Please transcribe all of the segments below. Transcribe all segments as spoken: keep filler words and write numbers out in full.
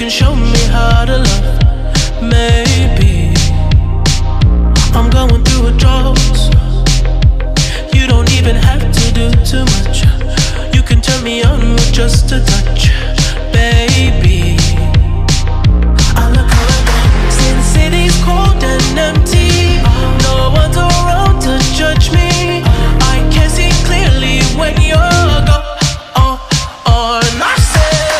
can show me how to love. Maybe I'm going through a drought. You don't even have to do too much. You can turn me on with just a touch, baby. I look around, since city's cold and empty, no one's around to judge me. I can see clearly when you're gone. Oh, oh, and I said,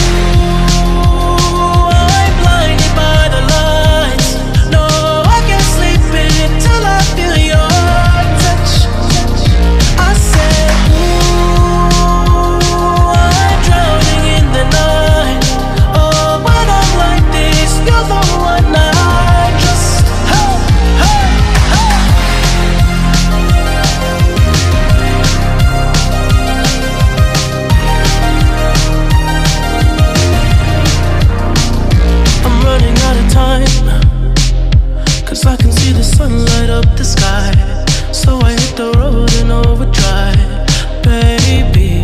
ooh, I'm blinded by the lights. No, I can't sleep until I feel your touch. I said, ooh, I'm drowning in the night. Oh, when I'm like this, you're the one I trust. Hey, hey, hey. I'm running out of time, 'cause I can see the sun light up the sky. So I hit the road in overdrive, baby.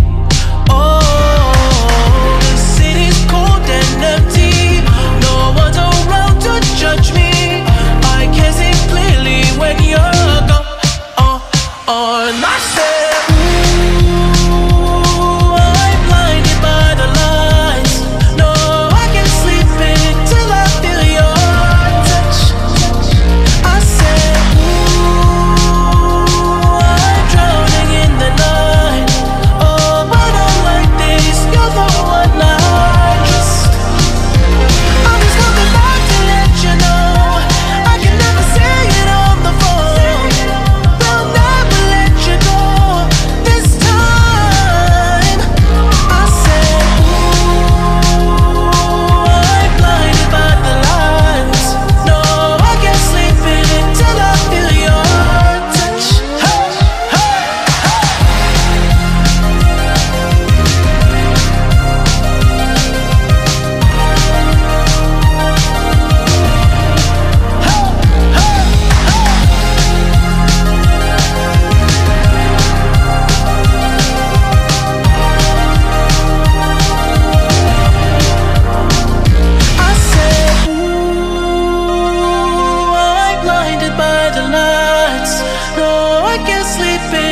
Oh, the city's cold and empty. No one's around to judge me. I can see clearly when you're gone. Oh, oh, and I said, ooh, I'm blinded by the lights. No, I can't sleep until I feel your touch. I said, ooh, I'm drowning in the night. Oh, when I'm like this, you're the one I trust. I'm just coming back to let you know I can never say it on the phone. They'll never let you go this time. I said, ooh, I'm blinded by the lights. No, I can't sleep until I feel your touch. Hey, hey, hey. I said, ooh, I'm blinded by the lights. No, I can't sleep